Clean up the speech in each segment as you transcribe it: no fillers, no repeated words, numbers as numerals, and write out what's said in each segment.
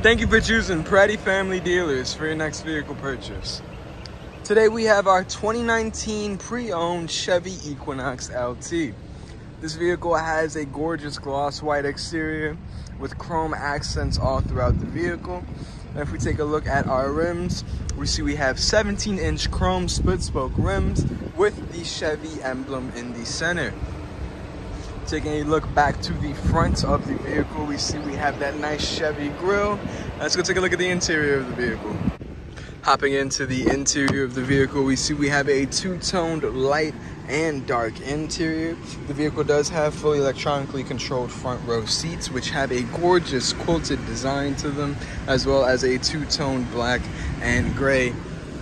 Thank you for choosing Pratty Family Dealers for your next vehicle purchase. Today we have our 2019 pre-owned Chevy Equinox LT. This vehicle has a gorgeous gloss white exterior with chrome accents all throughout the vehicle. And if we take a look at our rims, we see we have 17-inch chrome split spoke rims with the Chevy emblem in the center. Taking a look back to the front of the vehicle, we see we have that nice Chevy grille. Let's go take a look at the interior of the vehicle. Hopping into the interior of the vehicle, we see we have a two-toned light and dark interior. The vehicle does have fully electronically controlled front row seats, which have a gorgeous quilted design to them, as well as a two-toned black and gray.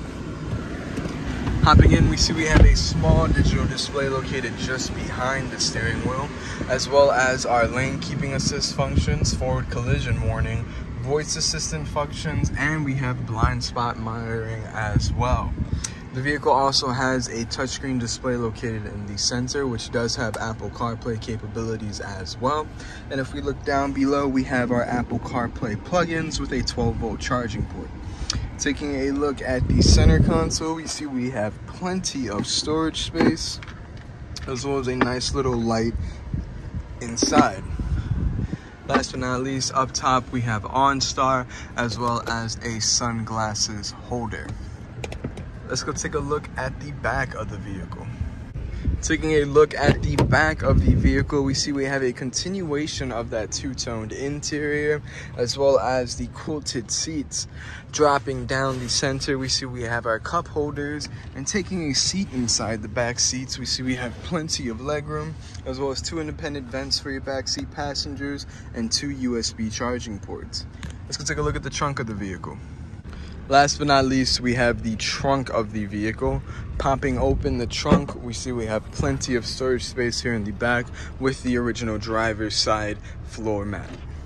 Hopping in, we see we have a small digital display located just behind the steering wheel, as well as our lane keeping assist functions, forward collision warning, voice assistant functions, and we have blind spot monitoring as well. The vehicle also has a touchscreen display located in the center, which does have Apple CarPlay capabilities as well. And if we look down below, we have our Apple CarPlay plugins with a 12-volt charging port. Taking a look at the center console, we see we have plenty of storage space, as well as a nice little light inside. Last but not least, up top we have OnStar, as well as a sunglasses holder. Let's go take a look at the back of the vehicle. Taking a look at the back of the vehicle, we see we have a continuation of that two-toned interior, as well as the quilted seats. Dropping down the center, we see we have our cup holders, and taking a seat inside the back seats, we see we have plenty of legroom, as well as two independent vents for your backseat passengers and two USB charging ports. Let's go take a look at the trunk of the vehicle. Last but not least, we have the trunk of the vehicle. Popping open the trunk, we see we have plenty of storage space here in the back with the original driver's side floor mat.